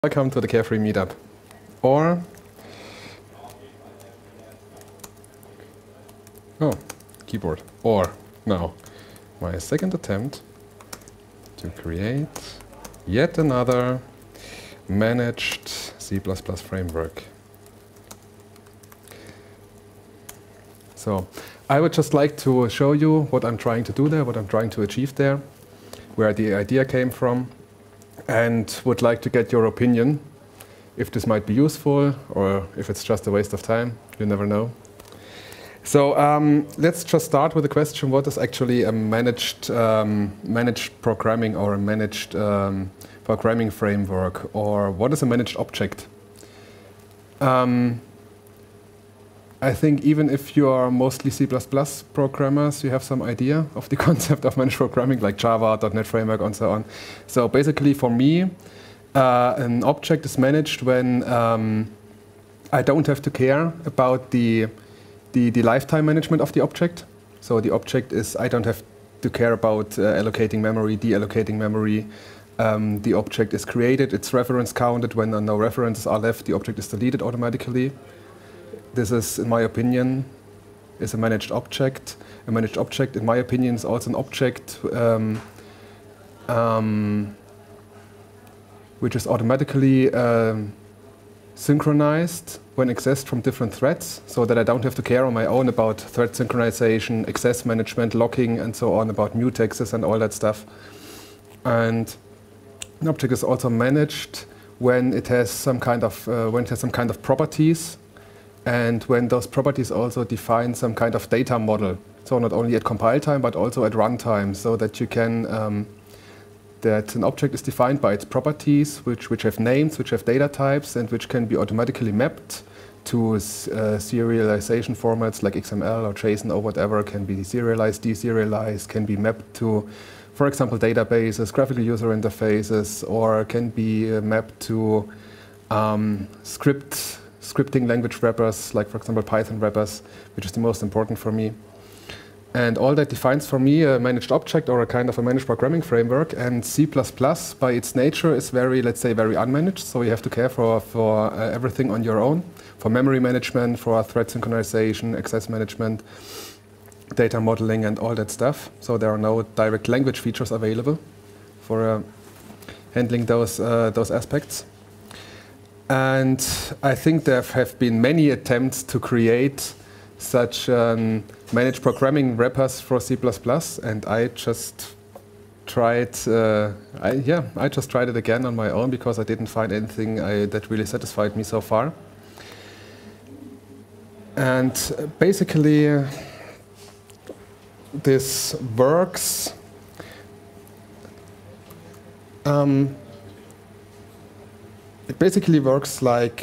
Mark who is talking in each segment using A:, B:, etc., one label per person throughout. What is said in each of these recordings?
A: Welcome to the Carefree Meetup. Or, keyboard. Or, now, my second attempt to create yet another managed C++ framework. So, I would just like to show you what I'm trying to do there, what I'm trying to achieve there, where the idea came from, and would like to get your opinion if this might be useful or if it's just a waste of time. You never know. So let's just start with the question: what is actually a managed programming or a managed programming framework, or what is a managed object? I think even if you are mostly C++ programmers, you have some idea of the concept of managed programming, like Java, .NET Framework, and so on. So basically, for me, an object is managed when I don't have to care about the lifetime management of the object. So the object is, I don't have to care about allocating memory, deallocating memory. The object is created, it's reference counted. When no references are left, the object is deleted automatically. This is, in my opinion, is a managed object. A managed object, in my opinion, is also an object which is automatically synchronized when accessed from different threads, so that I don't have to care on my own about thread synchronization, access management, locking, and so on, about mutexes and all that stuff. And an object is also managed when it has some kind of properties, and when those properties also define some kind of data model. So not only at compile time, but also at runtime, so that you can that an object is defined by its properties, which have names, which have data types, and which can be automatically mapped to serialization formats like XML or JSON or whatever. Can be serialized, deserialized, can be mapped to, for example, databases, graphical user interfaces, or can be mapped to scripting language wrappers, like, for example, Python wrappers, which is the most important for me. And all that defines for me a managed object or a kind of a managed programming framework. And C++, by its nature, is very, let's say, very unmanaged. So you have to care for everything on your own, for memory management, for thread synchronization, access management, data modeling, and all that stuff. So there are no direct language features available for handling those aspects. And I think there have been many attempts to create such managed programming wrappers for C++, and I just tried. I just tried it again on my own because I didn't find anything that really satisfied me so far. And basically, this works. It basically works like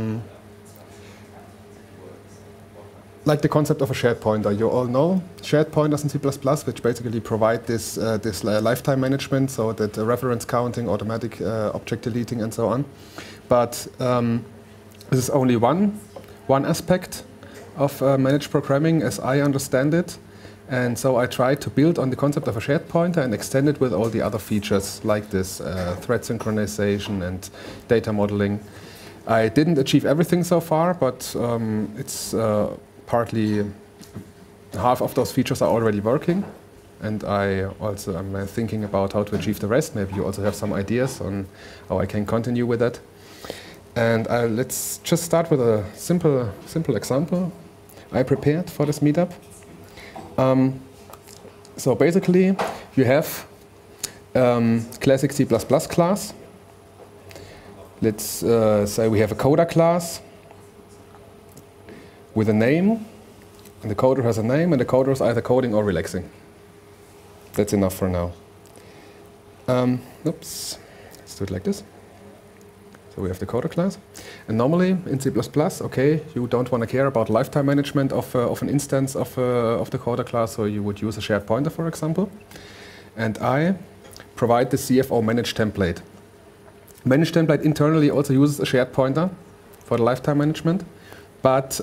A: the concept of a shared pointer. You all know shared pointers in C++, which basically provide this lifetime management, so that reference counting, automatic object deleting, and so on. But this is only one aspect of managed programming, as I understand it. And so I tried to build on the concept of a shared pointer and extend it with all the other features like this thread synchronization and data modeling. I didn't achieve everything so far, but it's partly half of those features are already working. And I also am thinking about how to achieve the rest. Maybe you also have some ideas on how I can continue with that. And let's just start with a simple example I prepared for this meetup. So basically, you have classic C++ class. Let's say we have a coder class with a name, and the coder has a name, and the coder is either coding or relaxing. That's enough for now. Oops, let's do it like this. So we have the coder class. And normally in C++, okay, you don't want to care about lifetime management of an instance of the coder class, so you would use a shared pointer, for example. And I provide the CFO manage template. Manage template internally also uses a shared pointer for the lifetime management, but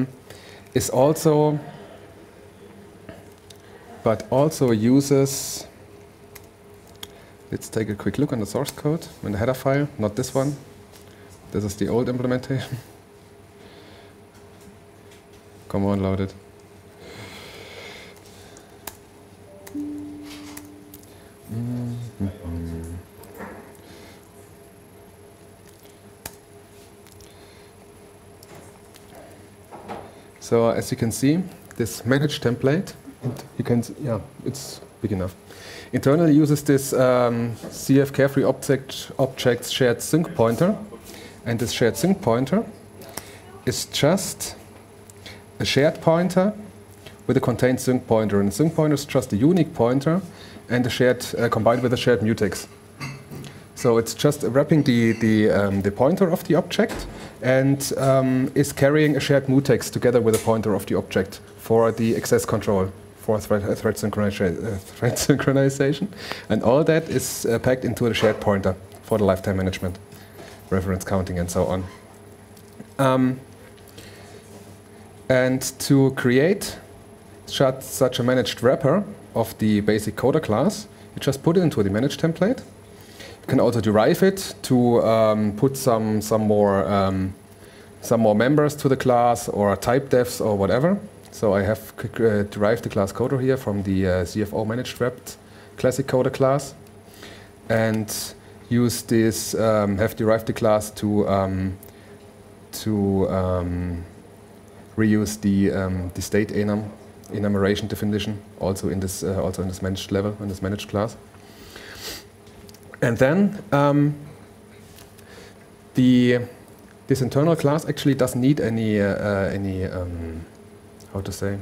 A: also uses. Let's take a quick look on the source code in the header file, not this one. This is the old implementation. Come on, load it. So as you can see, this manage template, you can, yeah, it's big enough. Internally uses this CF Carefree objects shared sync pointer, and this shared sync pointer is just a shared pointer with a contained sync pointer, and the sync pointer is just a unique pointer and a shared combined with a shared mutex. So it's just wrapping the pointer of the object and is carrying a shared mutex together with a pointer of the object for the access control, for thread synchronization. And all that is packed into the shared pointer for the lifetime management, reference counting, and so on. And to create such a managed wrapper of the basic coder class, you just put it into the manage template. You can also derive it to put some more members to the class or type defs or whatever. So I have derived the class coder here from the CFO managed wrapped classic coder class, and use this have derived the class to reuse the state enumeration definition also in this managed level, in this managed class. And then this internal class actually doesn't need any how to say,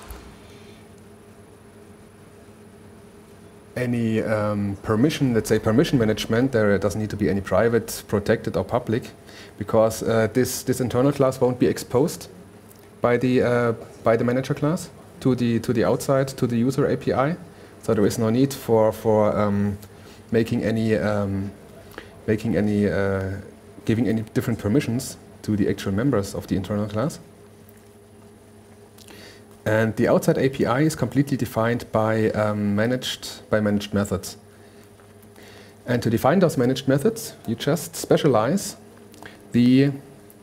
A: any permission, let's say permission management. There doesn't need to be any private, protected, or public, because this internal class won't be exposed by the manager class to the outside, to the user API. So there is no need for giving any different permissions to the actual members of the internal class. And the outside API is completely defined by managed methods. And to define those managed methods, you just specialize the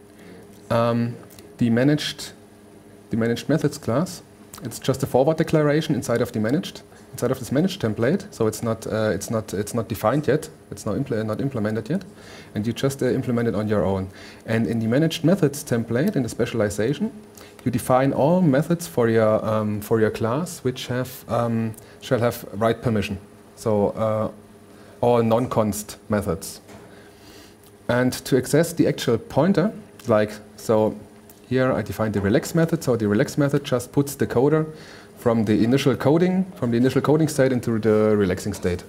A: managed methods class. It's just a forward declaration inside of this managed template. So it's not defined yet. It's not implemented yet, and you just implement it on your own. And in the managed methods template, in the specialization, you define all methods for your class which shall have write permission. So all non-const methods. And to access the actual pointer, like so. Here I define the relax method. So the relax method just puts the coder from the initial coding state into the relaxing state.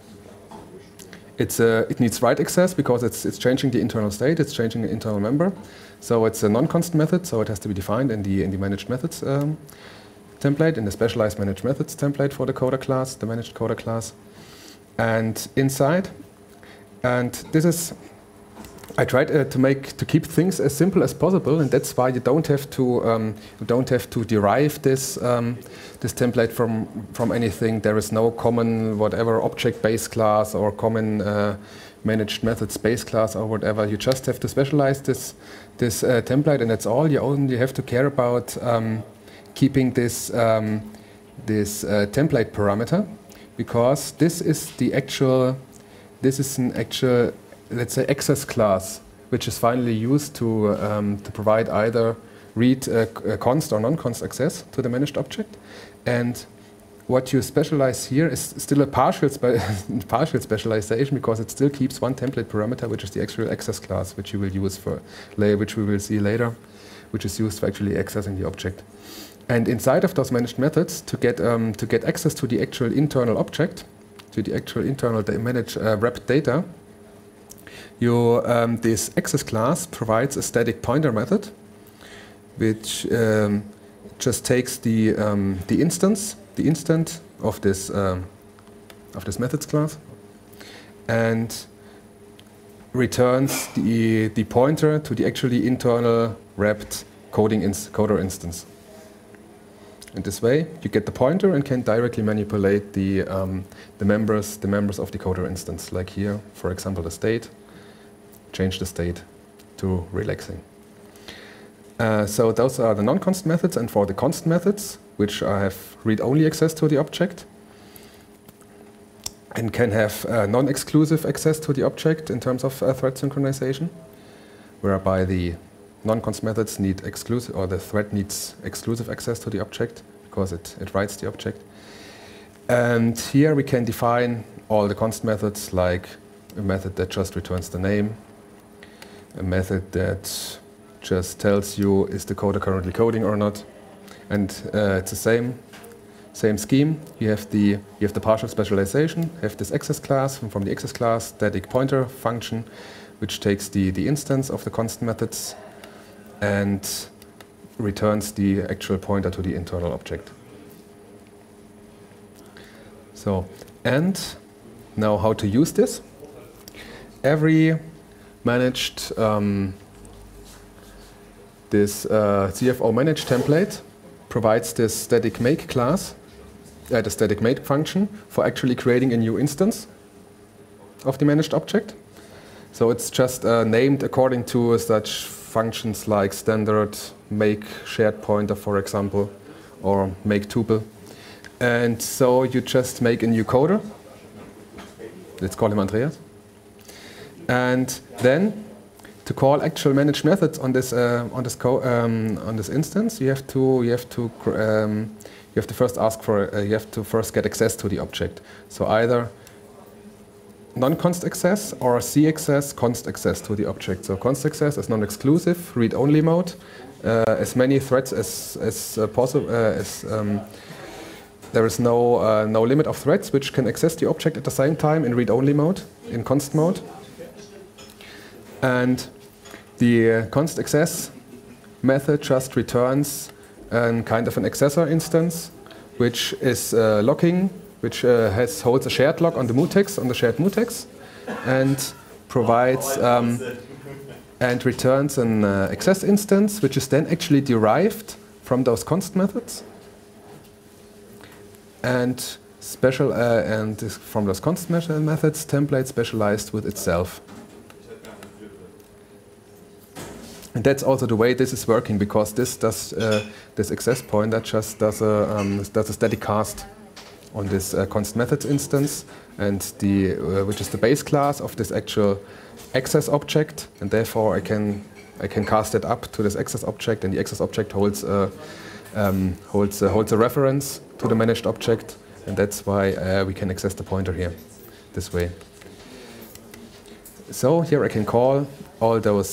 A: It needs write access because it's changing the internal state. It's changing the internal member. So it's a non-const method. So it has to be defined in the managed methods template, in the specialized managed methods template for the coder class, the managed coder class, and inside. And this is. I tried to keep things as simple as possible, and that's why you don't have to derive this template from anything. There is no common whatever object-based class or common managed methods base class or whatever. You just have to specialize this template, and that's all. You only have to care about keeping this template parameter, because this is an actual, let's say, access class, which is finally used to provide either read const or non-const access to the managed object. And what you specialize here is still a partial specialization, because it still keeps one template parameter, which is the actual access class, which you will use which we will see later, which is used for actually accessing the object. And inside of those managed methods, to get access to the actual internal object, to the actual internal managed wrapped data, this access class provides a static pointer method, which just takes the instant of this methods class and returns the pointer to the actually internal wrapped coder instance. In this way, you get the pointer and can directly manipulate the members of the coder instance. Like here, for example, the state. Change the state to relaxing. So those are the non-const methods, and for the const methods, which have read-only access to the object, and can have non-exclusive access to the object in terms of thread synchronization, whereby the non-const methods need exclusive, or the thread needs exclusive access to the object because it writes the object. And here we can define all the const methods, like a method that just returns the name, a method that just tells you is the coder currently coding or not, and it's the same scheme. You have the partial specialization, have this access class, and from the access class static pointer function, which takes the instance of the const methods and returns the actual pointer to the internal object. So, and now how to use this? Every managed this CFO managed template provides this static make class, the static make function for actually creating a new instance of the managed object. So it's just named according to such functions like standard make shared pointer, for example, or make tuple. And so you just make a new coder. Let's call him Andreas. And then to call actual managed methods on this instance, you have to first ask for you have to first get access to the object. So either non-const access or C access, const access to the object. So const access is non-exclusive, read-only mode, as many threads as possible. There is no limit of threads which can access the object at the same time in read-only mode, in const mode. And the const access method just returns kind of an accessor instance, which is locking, which holds a shared lock on the mutex, on the shared mutex, and provides and returns an access instance, which is then actually derived from those const methods, and from those const methods, template specialized with itself. And that's also the way this is working, because this does this access pointer just does a static cast on this const methods instance, and which is the base class of this actual access object, and therefore I can cast it up to this access object, and the access object holds a reference to the managed object, and that's why we can access the pointer here this way. So here I can call all those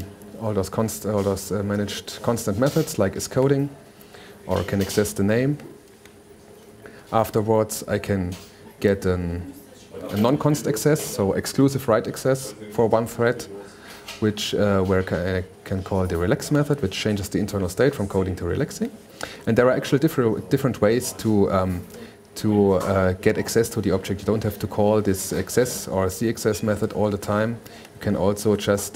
A: managed constant methods like isCoding, or I can access the name. Afterwards, I can get a non-const access, so exclusive write access for one thread, which where I can call the relax method, which changes the internal state from coding to relaxing. And there are actually different ways to get access to the object. You don't have to call this access or C access method all the time. You can also just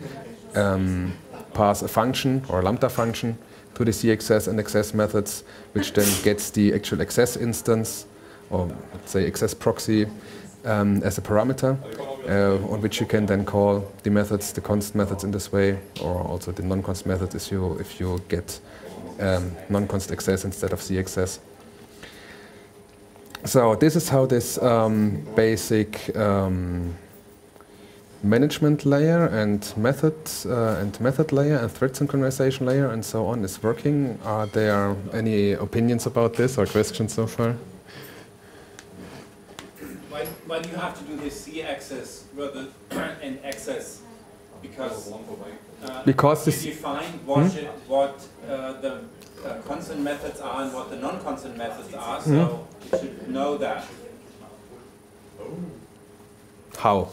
A: pass a function or a lambda function to the C access and access methods, which then gets the actual access instance, or let's say access proxy, as a parameter, on which you can then call the methods, the const methods in this way, or also the non-const methods if you get non-const access instead of C access. So this is how this basic management layer and method layer and thread synchronization layer and so on is working. Are there any opinions about this or questions so far?
B: Why do you have to do this C access rather than access? Because
A: this
B: you define what the constant methods are and what the non-constant methods are, so you should know that.
A: How?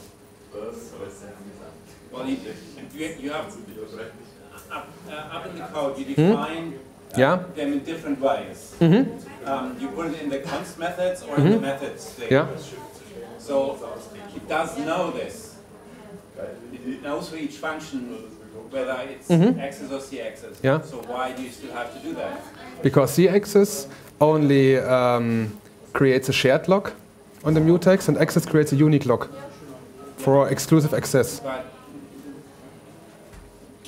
B: Well, you have up in the code, you define them in different ways. You put it in the const methods or in the methods. So it does know this. It knows for each function whether it's access or C access. So why do you still have to do that?
A: Because C access only creates a shared lock on the mutex, and access creates a unique lock for exclusive access.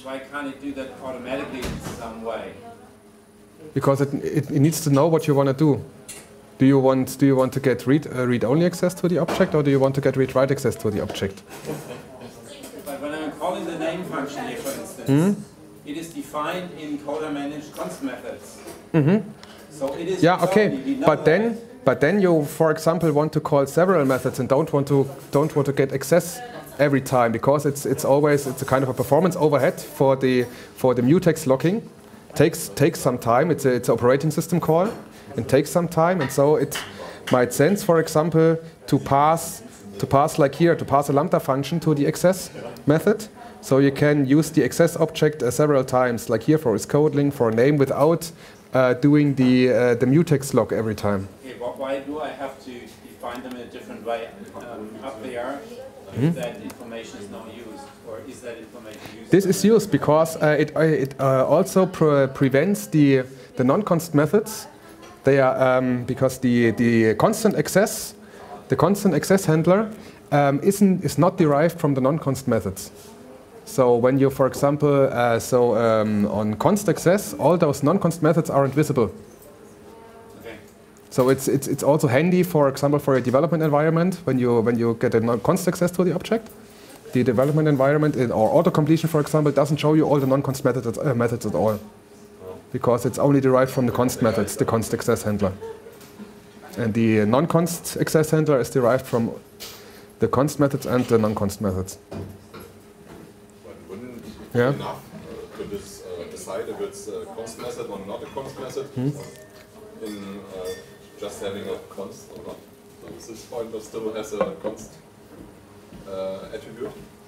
B: why can't it do that automatically in some way?
A: Because it needs to know what you want to do. Do you want to get read-only access to the object, or do you want to get read-write access to the object?
B: But when I'm calling the name function here, for instance, it is defined in coder-managed const methods. So it is
A: okay. But then you, for example, want to call several methods and don't want to get access every time, because it's a kind of a performance overhead for the mutex locking. Takes some time. It's an operating system call and takes some time, and so it might sense, for example, to pass like here, to pass a lambda function to the access method. So you can use the access object several times, like here for its code link, for a name, without doing the mutex lock every time.
B: Okay, well, why do I have to define them in a different way up there if that information is not used, or is that information used?
A: This is used because it also prevents the non-const methods. They are because the constant access handler is not derived from the non-const methods. So when you, for example, on const access, all those non-const methods are invisible.
B: Okay.
A: So it's also handy, for example, for a development environment when you get a const access to the object. The development environment or auto-completion, for example, doesn't show you all the non-const methods at all, because it's only derived from the const methods, the const access handler. And the non-const access handler is derived from the const methods and the non-const methods.
C: Enough to decide if it's a const method or not a const method in just having a const or not. So this pointer still has a const attribute.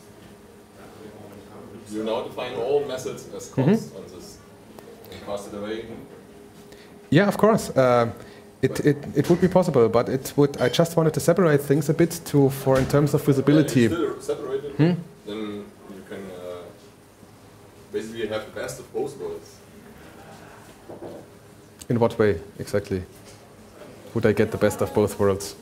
C: You now define all methods as const on this and pass it away.
A: Yeah, of course. It would be possible, but I just wanted to separate things a bit in terms of visibility.
C: Yeah, you still separate it, then you can basically have the best of both worlds.
A: In what way exactly would I get the best of both worlds?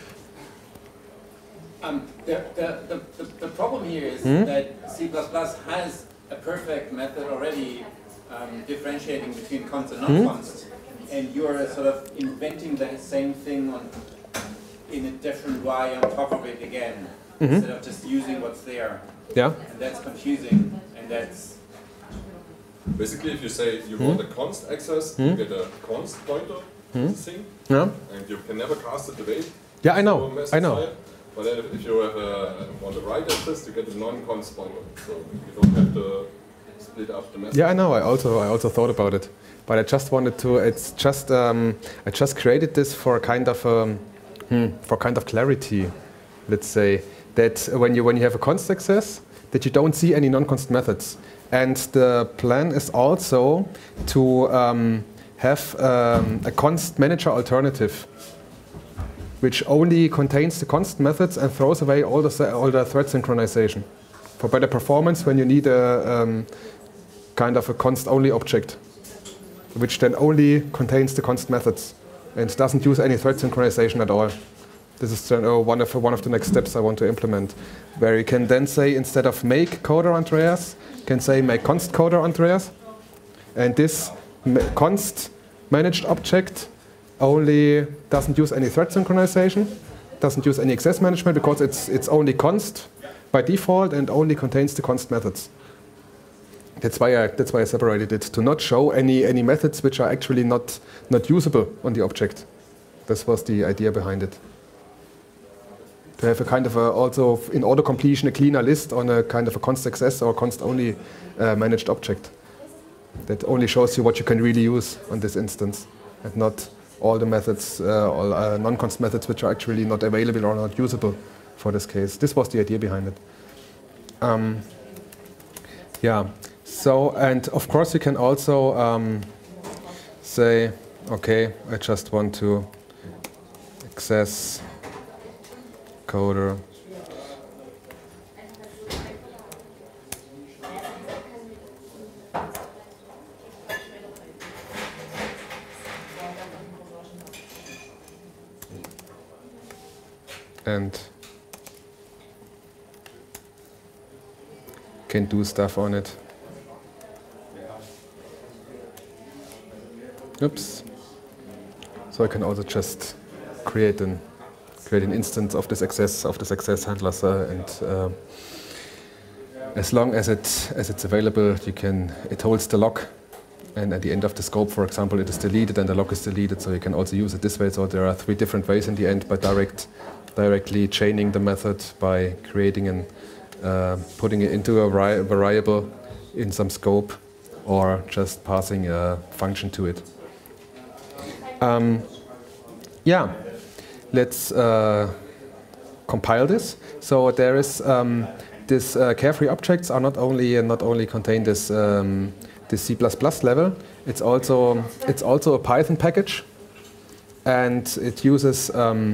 B: The problem here is that C++ has a perfect method already differentiating between const and non-const, and you're sort of inventing the same thing in a different way on top of it again, instead of just using what's there.
A: Yeah.
B: And that's confusing, and that's...
C: Basically, if you say you want a const access, you get a const pointer to the thing,
A: Yeah.
C: and you can never cast it away.
A: Yeah, I know.
C: But then if you want a write access, you get a non-const pointer, so you don't have to split up the message.
A: Yeah, I know. I also thought about it, but I just wanted to. It's just I just created this for kind of clarity. Let's say that when you have a const access, that you don't see any non-const methods, and the plan is also to have a const manager alternative, which only contains the const methods and throws away all the thread synchronization for better performance when you need a kind of a const-only object, which then only contains the const methods and doesn't use any thread synchronization at all. This is one of the next steps I want to implement, where you can then say, instead of make coder Andreas, you can say make const coder Andreas, and this const managed object only doesn't use any thread synchronization, doesn't use any access management, because it's only const by default and only contains the const methods. That's why I separated it, to not show any methods which are actually not usable on the object. This was the idea behind it. To have a kind of also in auto completion a cleaner list on a kind of a const access or const only managed object that only shows you what you can really use on this instance, and not all the methods, all non-const methods which are actually not available or not usable for this case. This was the idea behind it. Yeah. So, and of course you can also say, okay, I just want to access coder and can do stuff on it. Oops. So I can also just create an instance of this access handler, and as long as it's available, it holds the lock, and at the end of the scope, for example, it is deleted and the lock is deleted. So you can also use it this way. So there are 3 different ways in the end: by directly chaining the method, by creating and putting it into a variable in some scope, or just passing a function to it. Yeah, let's compile this. So there is this Carefree objects are not only contain this C++ level. It's also a Python package, and it uses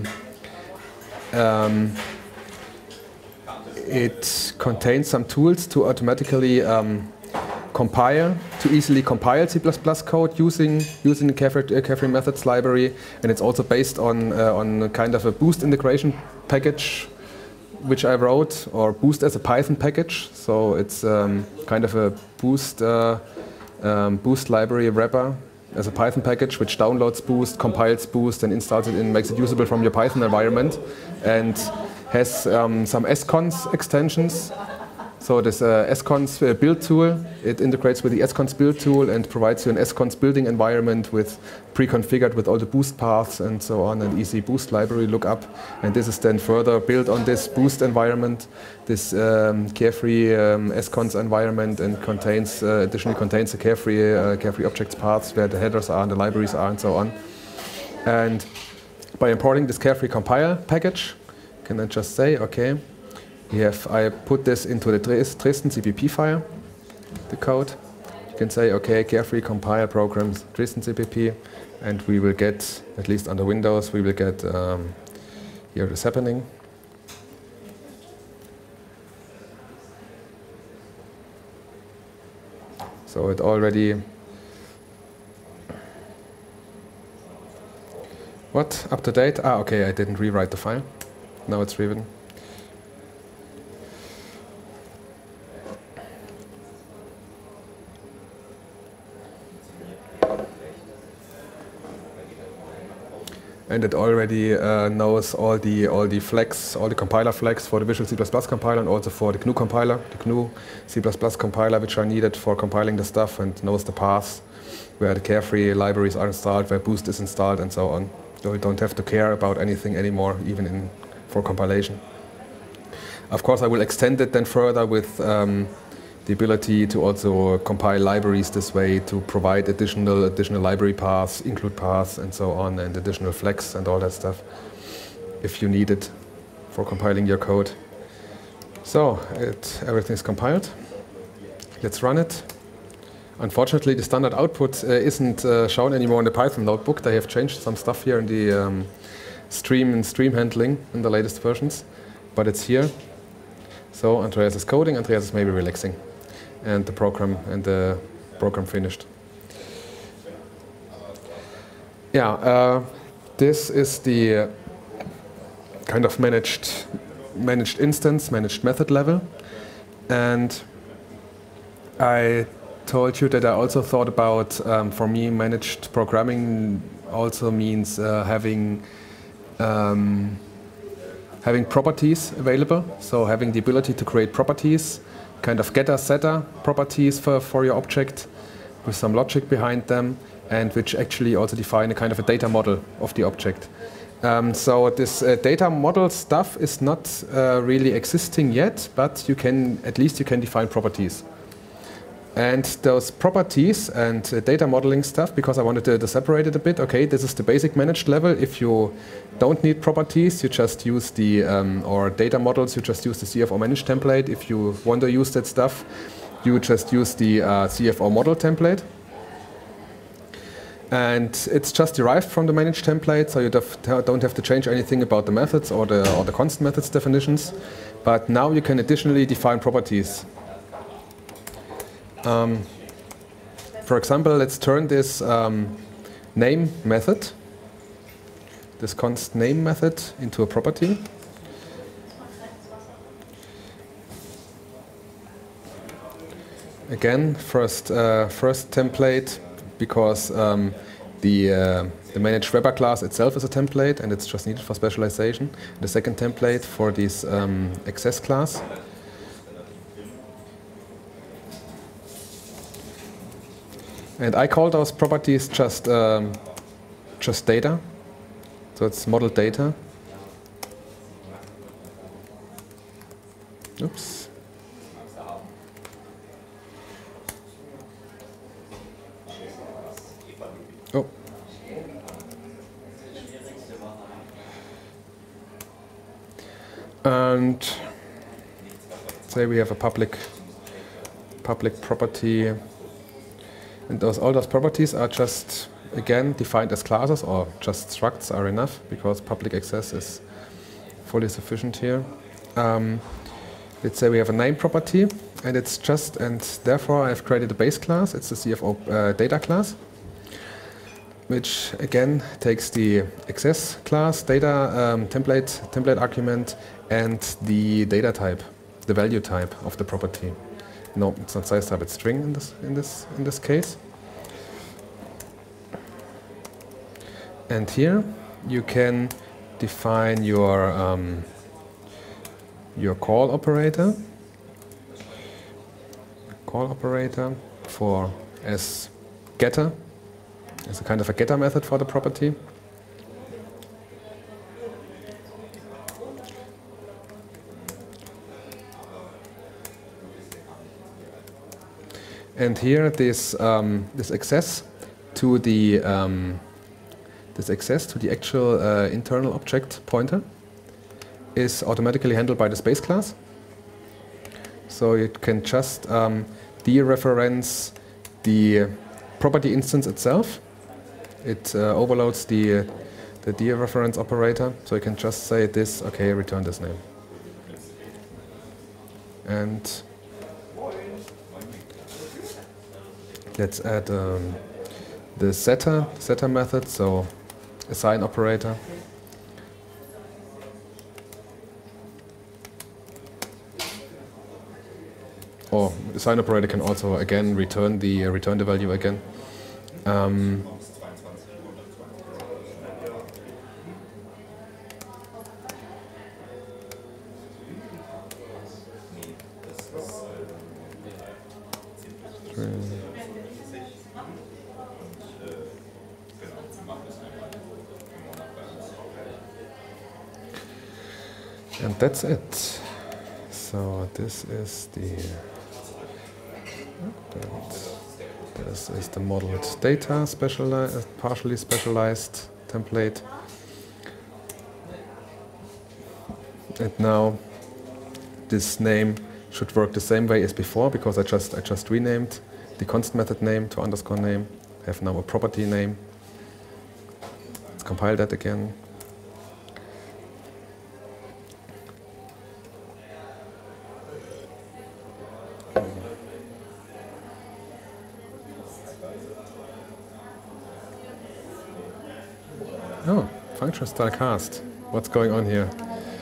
A: it contains some tools to automatically easily compile C++ code using the Carefree methods library, and it's also based on kind of a Boost integration package, which I wrote, or Boost as a Python package. So it's kind of a Boost library wrapper as a Python package, which downloads Boost, compiles Boost, and installs it and makes it usable from your Python environment, and has some scons extensions. So this scons build tool, it integrates with the scons build tool and provides you an scons building environment with pre-configured with all the Boost paths and so on, and easy Boost library lookup. And this is then further built on this Boost environment, this Carefree scons environment, and additionally contains the Carefree objects paths where the headers are and the libraries are and so on. And by importing this Carefree compile package, you can then just say, okay, I put this into the Dresden CPP file, the code. You can say, okay, Carefree compile programs Dresden CPP, and we will get, at least under Windows, we will get, here it is happening. So it already, what, up to date? Ah, okay, I didn't rewrite the file. Now it's rewritten. And it already knows all the flags, all the compiler flags for the Visual C++ compiler and also for the GNU compiler, the GNU C++ compiler, which are needed for compiling the stuff, and knows the paths where the Carefree libraries are installed, where Boost is installed, and so on. So you don't have to care about anything anymore, even for compilation. Of course, I will extend it then further with the ability to also compile libraries this way, to provide additional library paths, include paths, and so on, and additional flags and all that stuff, if you need it for compiling your code. So everything is compiled. Let's run it. Unfortunately, the standard output isn't shown anymore in the Python notebook. They have changed some stuff here in the stream handling in the latest versions, but it's here. So Andreas is coding, Andreas is maybe relaxing, and the program finished. Yeah, this is the kind of managed instance, managed method level, and I told you that I also thought about, for me, managed programming also means having properties available, so having the ability to create properties, kind of getter-setter properties for your object with some logic behind them, and which actually also define a kind of a data model of the object. So this data model stuff is not really existing yet, but at least you can define properties. And those properties and data modeling stuff, because I wanted to separate it a bit, okay, this is the basic managed level. If you don't need properties, you just use the, or data models, you just use the CFO manage template. If you want to use that stuff, you just use the CFO model template. And it's just derived from the manage template, so you don't have to change anything about the methods or the constant methods definitions. But now you can additionally define properties. For example, let's turn this name method, this const name method, into a property. Again, first template, because the managed Webber class itself is a template, and it's just needed for specialization. The second template for this access class. And I call those properties just data. So it's model data. Oops. Oh. And say we have a public property, and all those properties are just again defined as classes, or just structs are enough because public access is fully sufficient here. Let's say we have a name property, and it's just, and therefore I've created a base class. It's the CFO data class, which again takes the access class data template argument and the data type, the value type of the property. No, it's not size type; it's string in this case. And here you can define your call operator. Call operator for as getter, as a kind of a getter method for the property. And here this access to the actual internal object pointer is automatically handled by the space class. So it can just dereference the property instance itself. It overloads the dereference operator, so you can just say this, okay, return this name. And let's add the setter method, so assign operator. Or the assign operator can also again return the value again. And that's it. So this is the modeled data partially specialized template. And now this name should work the same way as before, because I just renamed the const method name to underscore name. I have now a property name. Let's compile that again. Oh, function style cast. What's going on here?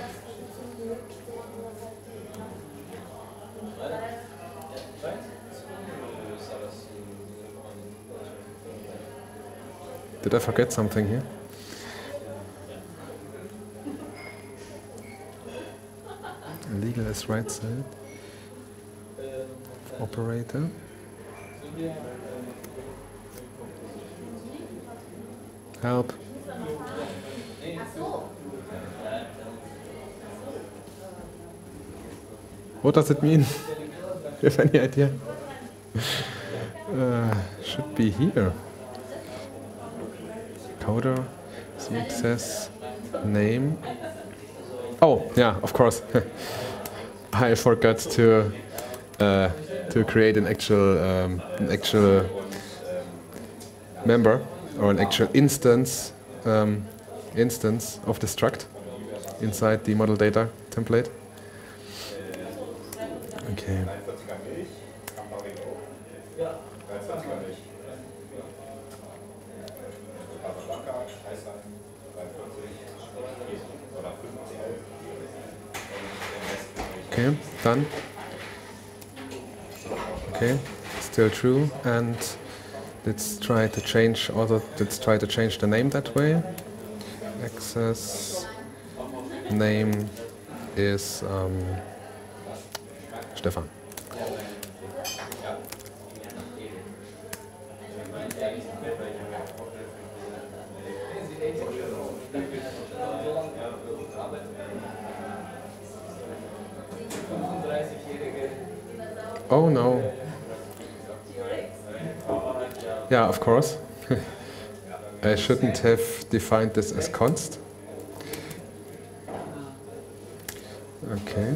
A: Did I forget something here? Legal is right side. Operator. Help. What does it mean? You have any idea? Should be here. Coder, CXS, name. Oh, yeah, of course. I forgot to create an actual member, or an actual instance of the struct inside the model data template. Okay. Okay, done. Okay, still true. And let's try to change the name that way. Access name is Stefan. Oh no. Yeah, of course. I shouldn't have defined this as const. Okay.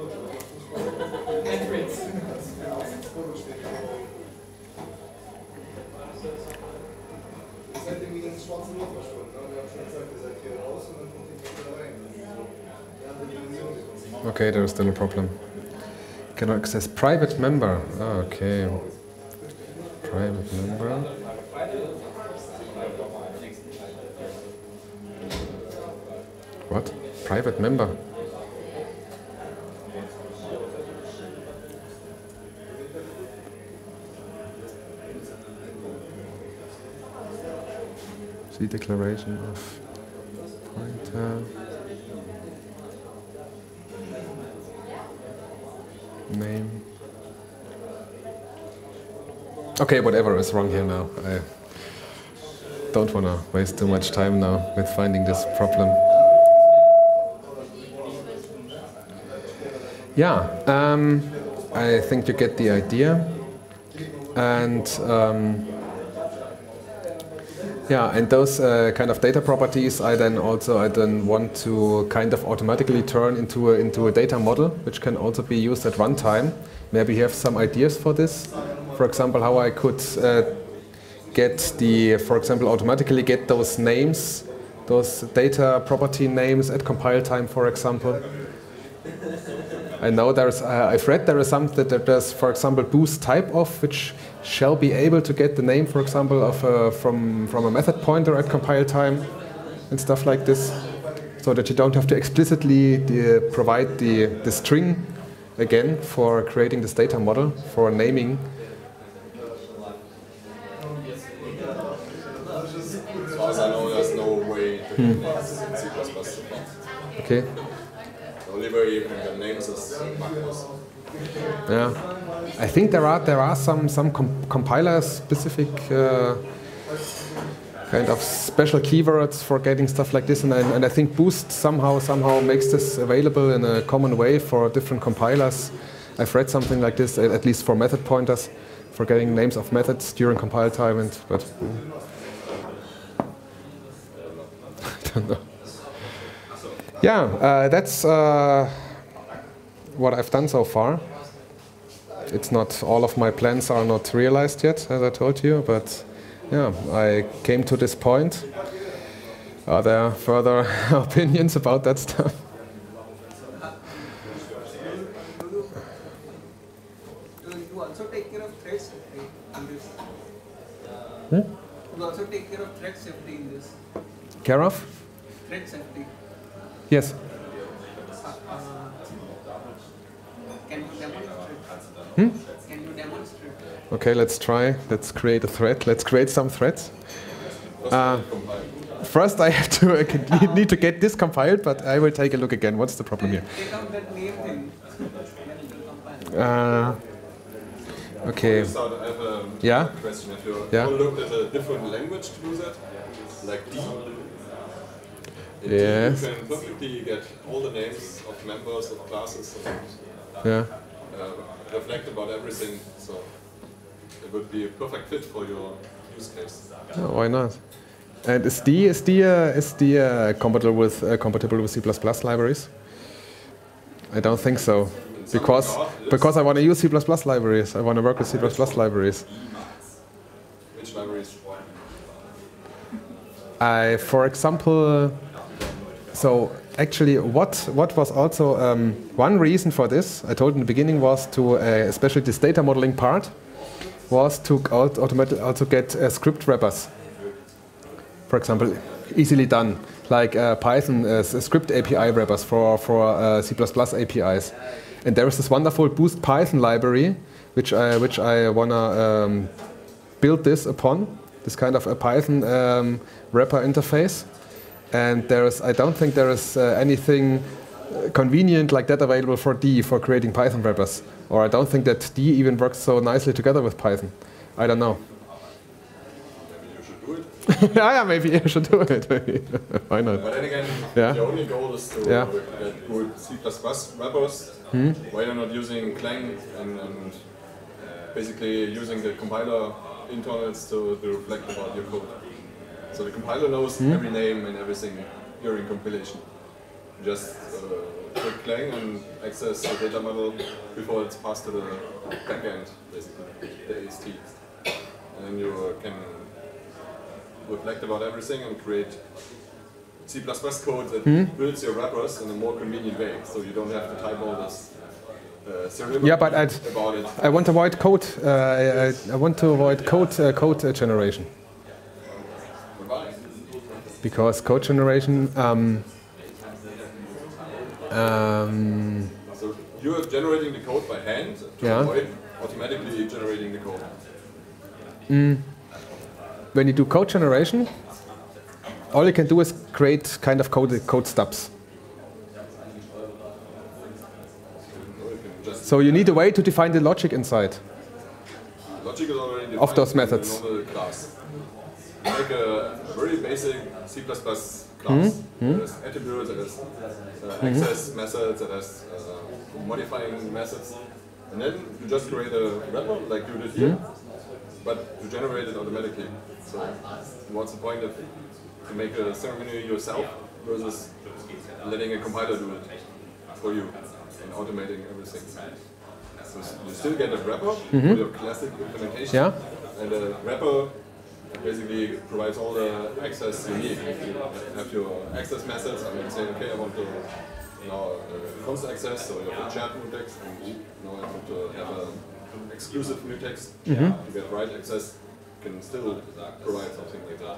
A: Okay, there is still a problem. Cannot access private member. Oh, okay. Private member. What? Private member? See declaration of pointer. Name. Okay, whatever is wrong here now. I don't want to waste too much time now with finding this problem. Yeah, I think you get the idea. And yeah, and those kind of data properties I then want to kind of automatically turn into a data model, which can also be used at runtime. Maybe you have some ideas for this. For example, how I could automatically get those names, those data property names at compile time, for example. I know I've read there is something that there's, for example, boost type of, which shall be able to get the name, for example, of from a method pointer at compile time and stuff like this, so that you don't have to explicitly provide the string again for creating this data model for naming.
C: As far as I know, there's no way to do this in C++.
A: Okay.
C: The only way you can get names is macros.
A: Yeah, I think there are some compiler specific kind of special keywords for getting stuff like this, and I think Boost somehow makes this available in a common way for different compilers. I've read something like this, at least for method pointers, for getting names of methods during compile time, but I don't know. Yeah, that's what I've done so far. It's not all of my plans are not realized yet, as I told you, but yeah, I came to this point. Are there further opinions about that stuff?
D: Do you also take care of thread safety in this? You also take care of thread safety in this?
A: Care of?
D: Thread safety.
A: Yes.
D: Can you demonstrate? Can you demonstrate?
A: Okay, let's try. Let's create a thread. Let's create some threads. First, I have to need to get this compiled, but I will take a look again. What's the problem here?
D: Take out that name thing.
A: Okay.
C: I have a
A: Yeah?
C: question. If you
A: Yeah?
C: looked at a different language to do that, like D, in
A: Yes.
C: D you can perfectly get all the names of members of classes and
A: Yeah.
C: reflect about everything. So it would be a perfect fit for your use case.
A: Oh, why not? And is D compatible with C++ libraries? I don't think so, because I want to use C++ libraries. I want to work with C++ libraries.
C: Which libraries?
A: For example, so actually, what was also one reason for this, I told in the beginning, was to especially this data modeling part, was to also get script wrappers. For example, easily done, like Python script API wrappers for C++ APIs. And there is this wonderful Boost Python library, which I wanna built this upon this kind of a Python wrapper interface, and I don't think there is anything convenient like that available for D for creating Python wrappers, or I don't think that D even works so nicely together with Python. I don't know. Yeah, maybe you should do it. Why not?
C: But then again, the only goal is to get good C++ wrappers, why you're not using Clang and basically using the compiler internals to reflect about your code. So the compiler knows every name and everything during compilation. Just put Clang and access the data model before it's passed to the backend, basically, the AST. And then you can reflect about everything and create C++ code that builds your wrappers in a more convenient way, so you don't have to type all this cerebral
A: but
C: about it.
A: I want to avoid code. I want to avoid code generation.
C: Why?
A: Because code generation.
C: So you are generating the code by hand to avoid automatically generating the code.
A: When you do code generation, all you can do is create kind of code stubs. So you need a way to define the logic inside.
C: Logic is already defined
A: of those methods.
C: In a normal class. You make a very basic C++ class. That has attributes, that has access methods, that has modifying methods. And then you just create a wrapper like you did here, but to generate it automatically. So what's the point of to make a ceremony yourself versus letting a compiler do it for you and automating everything? So you still get a wrapper for your classic implementation, and a wrapper basically provides all the access you need. You have your access methods, I mean, say, okay, I want to now const access, so you have a shared mutex, and now I want to have an exclusive mutex to get write access. Can still provide something like that.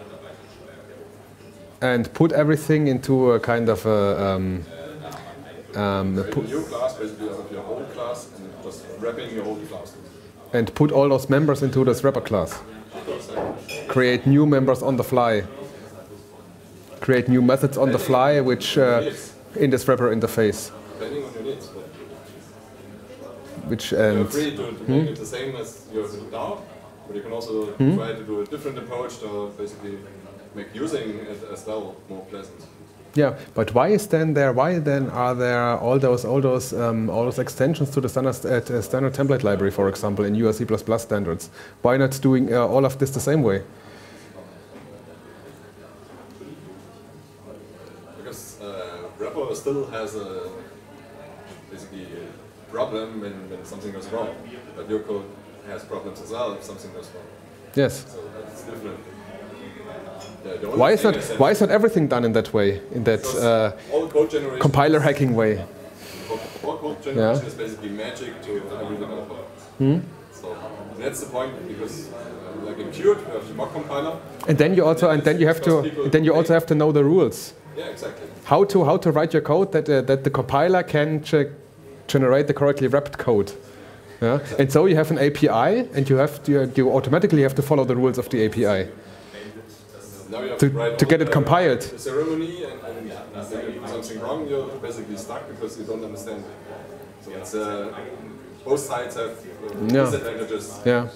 A: And put everything into a kind of a
C: create a new class, basically out of your old class, and just wrapping your old class.
A: And put all those members into this wrapper class. Create new members on the fly. Create new methods on the fly, which in this wrapper interface.
C: Depending on your needs.
A: Which
C: you're free to make it the same as you have it now. But you can also try to do a different approach to basically make using it as well more pleasant.
A: Yeah, but why then are there all those extensions to the standard template library, for example, in your C++ standards? Why not doing all of this the same way?
C: Because wrapper still has a basically problem when something goes wrong, but your code has problems as well if something goes wrong.
A: Yes.
C: So that's different.
A: Why is not everything done in that way, in that compiler hacking way?
C: All code generation is basically magic to every developer. So that's the point, because like in Qt you have the mock compiler. And then you also have to know the rules.
B: Yeah, exactly.
A: How to write your code that the compiler can generate the correctly wrapped code. Yeah? Exactly. And so you have an API, and you automatically have to follow the rules of the API to get it compiled.
C: The ceremony, and if you do something wrong, you're basically stuck because you don't understand it. So it's both sides have disadvantages.
A: Yeah.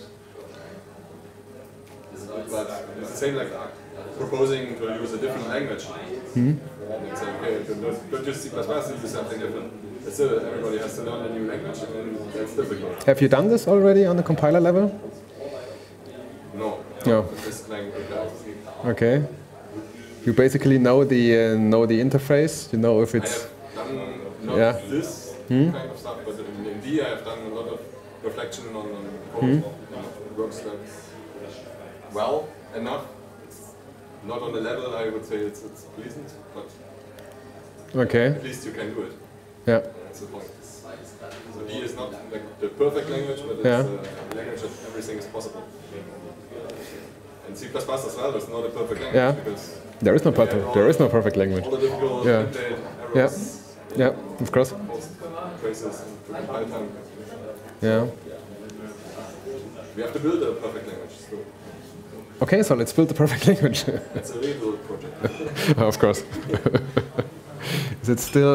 C: But it's the same like proposing to use a different language. And say, okay, don't use C++, use something different. But still, everybody has to learn a new language, and that's difficult.
A: Have you done this already on the compiler level?
C: No.
A: No. Okay. You basically know the interface. You know if it's.
C: I have done not this kind of stuff, but in D I have done a lot of reflection on code. And it works well enough. Not on the level I would say it's pleasant, but at least you can do it.
A: Yeah.
C: That's the point. So D is not like the perfect language, but it's a language that everything is possible. And C++ as well is not a perfect language because
A: there is no perfect language.
C: All the difficult errors.
A: Yeah, of course.
C: Traces to compile time.
A: Yeah.
C: We have to build a perfect language still.
A: Okay, so let's build the perfect language.
C: It's a real project.
A: Of course. Is it still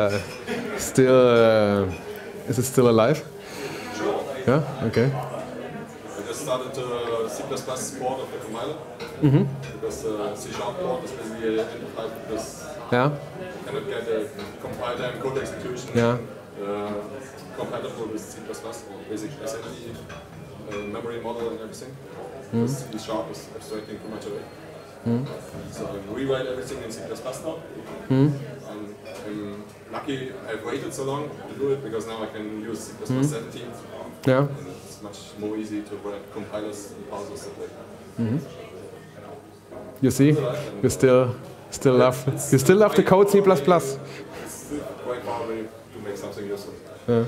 A: is it still alive?
C: Sure.
A: Yeah. Okay.
C: I just started C++ port of the compiler because C# port is basically identified because
A: Yeah.
C: you cannot get a compiler and code execution compatible with C++ or basic assembly memory model and everything. Because C# is abstracting too much away. So I rewrite everything in C++ now. And I'm lucky I've waited so long to do it because now I can use C++ 17.
A: Yeah.
C: And it's much more easy to write compilers and parsers that way.
A: You see, you still love the code C++.
C: It's still quite far away to make something useful.
A: Yeah.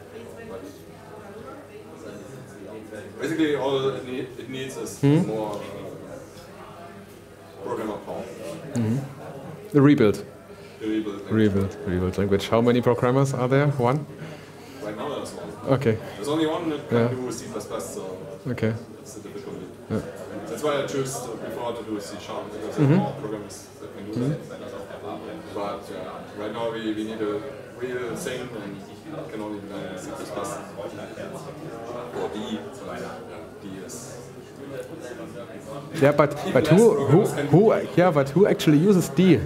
C: Basically, all it needs is more programmer power.
A: The rebuild.
C: The rebuild.
A: Language. How many programmers are there? One?
C: Right now there's one.
A: Okay.
C: There's only one that can do C++, so
A: okay.
C: It's a difficulty. Yeah. That's why I choose before to do C# because there are more programmers that can do that. But right now we need a real thing and it can only be done in C++. Or D. D is.
A: Yeah, but who actually uses D?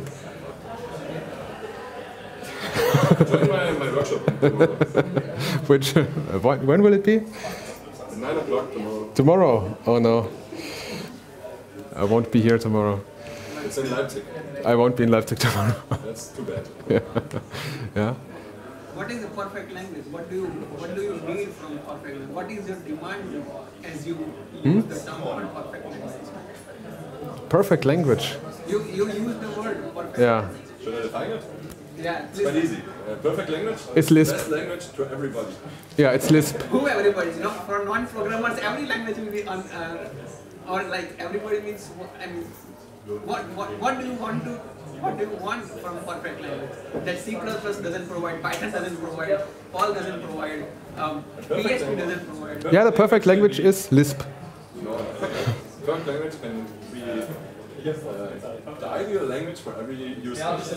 C: Join my workshop tomorrow.
A: Which when will it be?
C: 9 o'clock tomorrow.
A: Tomorrow? Oh no. I won't be here tomorrow.
C: It's in Leipzig.
A: I won't be in Leipzig tomorrow.
C: That's too bad.
A: Yeah.
D: What is a perfect language? What do you need from perfect language? What is your demand as you use the term perfect language?
A: Perfect language.
D: You use the word perfect.
A: Yeah.
C: Should I define it?
D: Yeah.
C: It's quite easy. Perfect language
A: is
C: Lisp. Best language to everybody.
A: Yeah, it's Lisp.
D: Who everybody? For non-programmers, every language will be on, or like everybody means. I mean, what do you want to? What do you want from perfect language? That C++ doesn't provide, Python doesn't provide, Perl doesn't provide, PHP doesn't provide.
A: Yeah, the perfect language is Lisp.
C: No, perfect language can be the ideal language for every use case.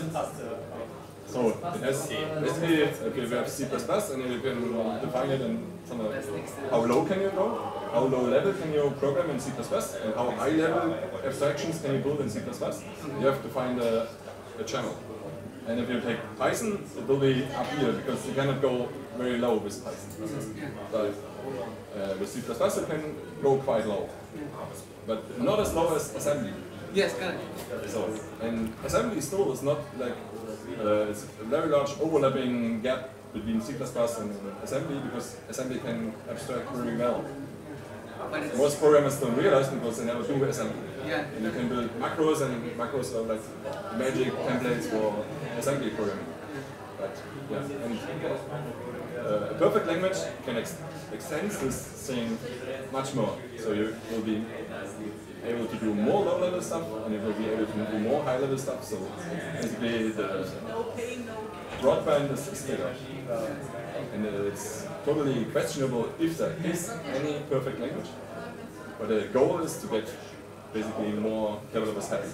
C: So it has basically, okay, we have C++ and then you can define it in how low can you go, how low level can you program in C++, and how high level abstractions can you build in C++. You have to find a channel. And if you take Python, it will be up here because you cannot go very low with Python. But with C++ you can go quite low, but not as low as assembly.
D: Yes, correct.
C: So, and assembly still is not like it's a very large overlapping gap between C++ and assembly because assembly can abstract very well. Most programmers don't realize because they never do assembly.
D: Yeah.
C: And you can build macros, and macros are like magic templates for assembly programming. But yeah, and a perfect language can extend this thing much more. So you will be able to do more low-level stuff, and you will be able to do more high-level stuff. So basically, the broadband is bigger, and it's totally questionable if there is any perfect language. But the goal is to get basically more developers happy,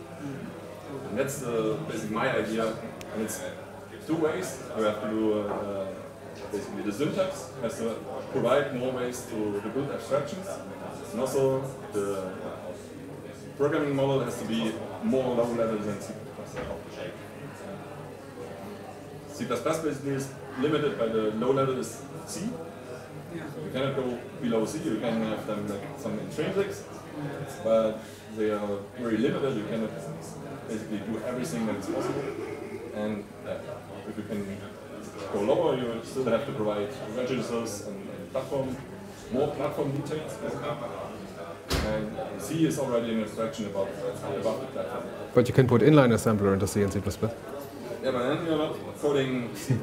C: and that's basically my idea. And it's two ways. You have to do basically the syntax has to provide more ways to build abstractions, and also the programming model has to be more low level than C++. C++ basically is limited by the low level is C. You cannot go below C, you can have them like some intrinsics, but they are very limited, you cannot basically do everything that is possible. And if you can go lower, you still have to provide registers and platform, more platform details. And C is already an abstraction above the platform.
A: But you can put inline assembler into C and C++.
C: Yeah, but then you're not coding C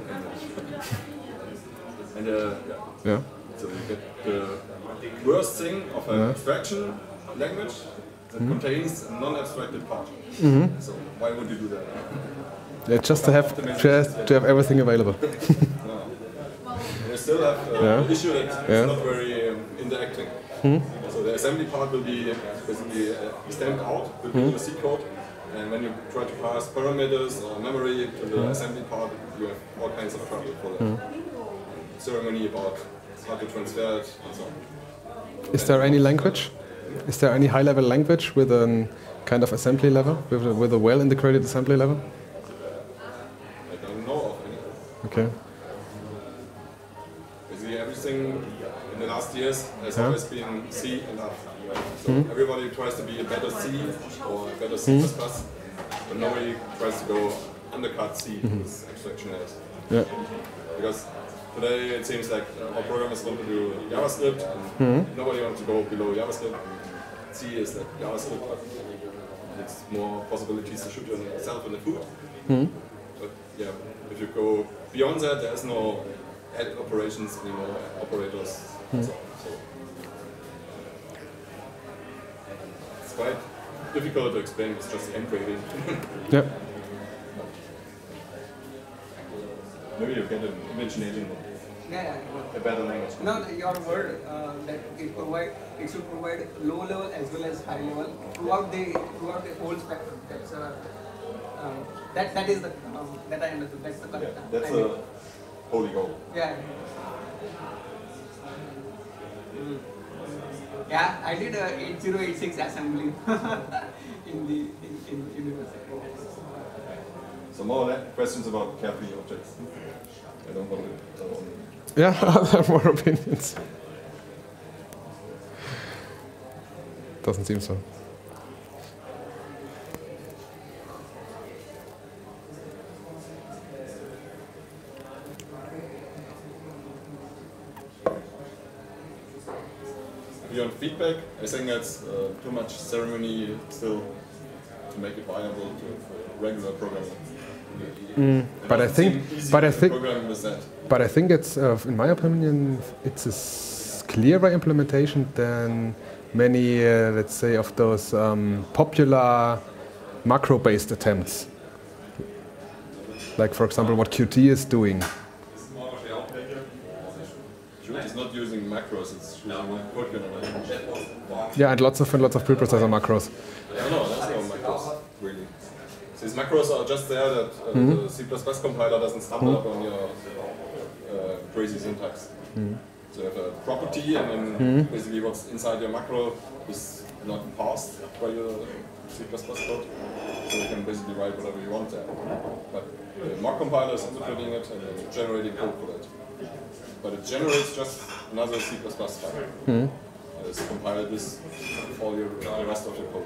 C: and
A: yeah.
C: So you get the worst thing of an abstraction language that contains a non-abstracted part. So why would you do that?
A: Yeah, just to have everything available.
C: You still have the issue that it's not very interacting. So the assembly part will be basically stamped out with the C code, and when you try to pass parameters or memory to the assembly part, you have all kinds of trouble for that. Ceremony about how to transfer it and so on.
A: Is there any language? Is there any high-level language with a kind of assembly level, with a well-integrated assembly level?
C: I don't know of any.
A: Okay.
C: Basically everything in the last years has always been C and up. So everybody tries to be a better C or a better C++, but nobody tries to go undercut C with abstraction layers.
A: Yeah.
C: Because today it seems like all programmers want to do JavaScript, and nobody wants to go below JavaScript. C is like JavaScript, but it's more possibilities to shoot yourself in the foot. But yeah, if you go beyond that, there's no add operations anymore, operators. So it's quite difficult to explain. It's just hand waving.
A: Yeah.
C: Maybe you get an imagination.
D: Yeah.
C: A better language.
D: No, your word that it should provide low level as well as high level throughout the whole spectrum. That is the that I understood. That's the correct.
C: Yeah, that's a holy goal.
D: Yeah. Yeah, I did a 8086 assembly in university.
C: So more questions about carefree objects. I don't want to.
A: Yeah, I have more opinions. Doesn't seem so.
C: Beyond feedback, I think that's too much ceremony still to make it viable for regular programming.
A: But I think it's, in my opinion, it's a clearer implementation than many, let's say, of those popular macro-based attempts. Like, for example, what Qt is doing.
C: Qt is not using macros; it's using code generation.
A: Yeah, and lots of preprocessor macros.
C: No, that's no macros really. These macros are just there that the C++ compiler doesn't stumble up on your crazy syntax. So you have a property, and then basically what's inside your macro is not parsed by your C++ code. So you can basically write whatever you want there. But the mock compiler is interpreting it and then generating code for that. But it generates just another C++ file. And it's compiled with all the rest of your code.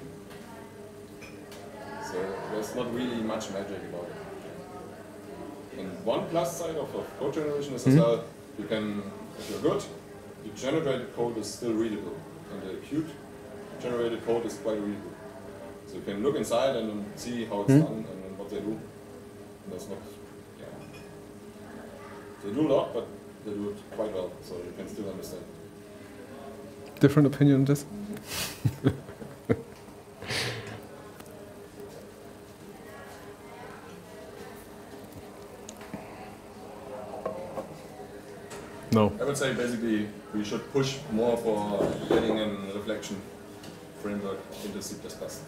C: So there's not really much magic about it. And one plus side of code generation is as well, you can, if you're good, the generated code is still readable. And the Qt generated code is quite readable. So you can look inside and then see how it's done and what they do. And that's not, yeah. They do a lot, but they do it quite well, so you can still understand.
A: Different opinion on this? No.
C: I would say basically we should push more for getting a reflection framework into C++.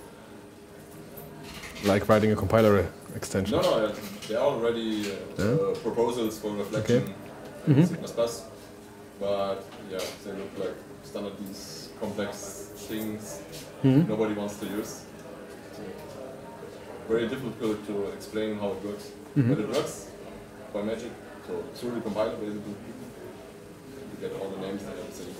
A: Like writing a compiler extension?
C: No, there are already proposals for reflection in C++, but yeah, they look like standard these complex things nobody wants to use. So very difficult to explain how it works, but it works by magic. So through the compiler basically. Get all the names and everything.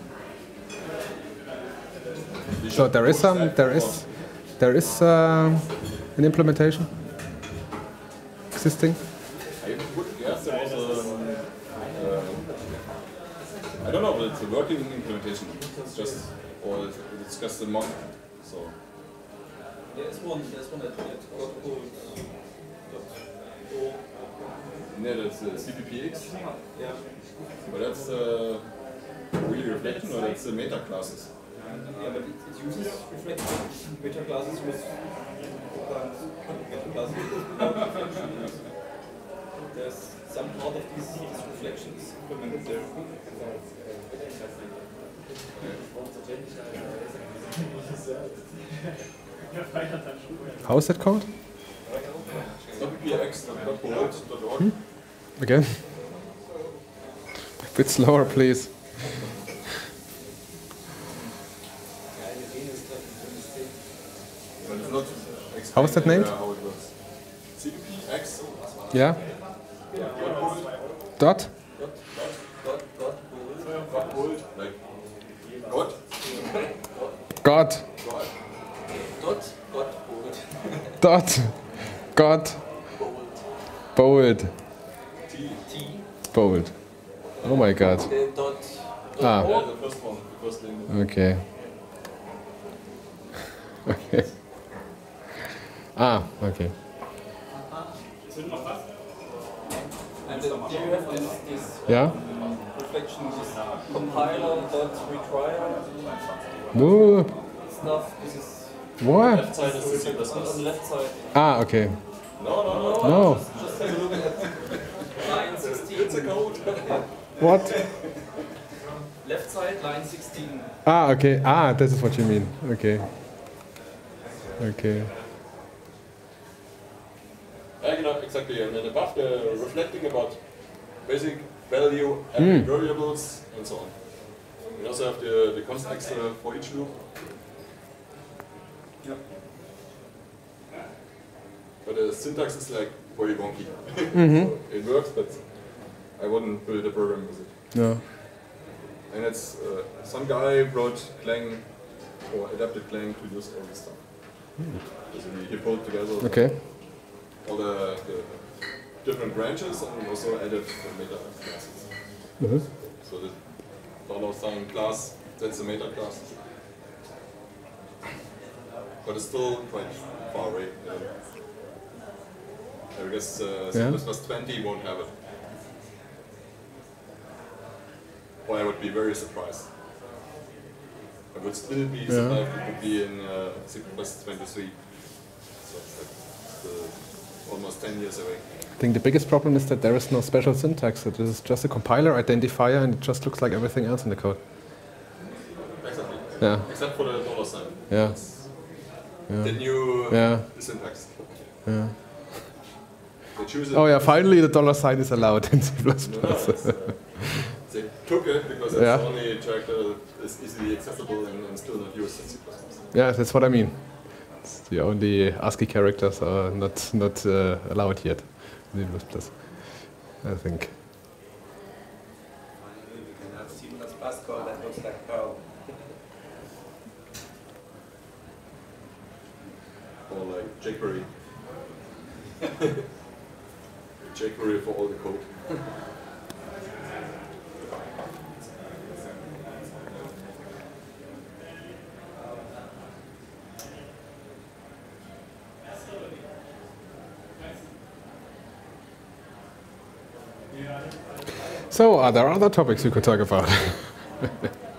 A: So there is an implementation existing.
C: I would guess there was I don't know, but it's a working implementation. It's just it's just a mock. So
E: there's one at Godcode.
C: Yeah, that's CPPX.
E: Yeah.
C: But that's really reflection, or that's the meta classes?
E: Yeah, but it uses reflection. Meta classes with meta classes without reflection. there's some part of these reflections implemented there.
A: How is that called?
C: wpx.bold.org.
A: Again? A bit slower, please.
C: But it's not
A: How is that named?
C: how it works. cpx.
A: Yeah? Dot?
C: Bold, like God.
A: God. Dot. God. Bold. Bold. Oh my God. Ah.
C: Yeah, the first one, the first link.
A: Okay. Okay. Ah, okay.
E: And then here you have this
A: Yeah?
E: reflection, this compiler.retry
A: Woo.
E: stuff. This is
A: What?
C: Left side is the C++.
E: on the left side.
A: Ah, okay.
C: No.
E: Just take a look at line 16.
C: It's a code.
A: What?
E: Left side, line 16.
A: Ah, okay. Ah, this is what you mean. Okay. Okay.
C: Exactly. And then above the reflecting about basic value, adding variables, and so on. We also have the const for each loop.
E: Yeah.
C: But the syntax is like very wonky. It works, but I wouldn't build a program with it.
A: No.
C: And it's some guy wrote Clang or adapted Clang to use all this stuff. Basically, he pulled together
A: Okay.
C: all the different branches and also added the meta classes. So the $sign class, that's the meta class. But it's still quite far away. I guess C++ 20 won't have it. Or I would be very surprised. I would still be surprised if it could be in C++ 23. So it's like almost 10 years away.
A: I think the biggest problem is that there is no special syntax. It is just a compiler identifier and it just looks like everything else in the code.
C: Exactly.
A: Yeah.
C: Except for the $sign.
A: Yeah.
C: That's the new syntax.
A: Yeah.
C: They choose it.
A: Oh yeah, finally the $sign is allowed in C++.
C: They took it because it's the only character that is easily accessible and still not used in C++.
A: Yeah, that's what I mean. It's the only ASCII characters are not allowed yet in C++, I think.
B: We can have C++ code that looks like Perl.
C: Or like jQuery. jQuery for all the code.
A: So, are there other topics we could talk about?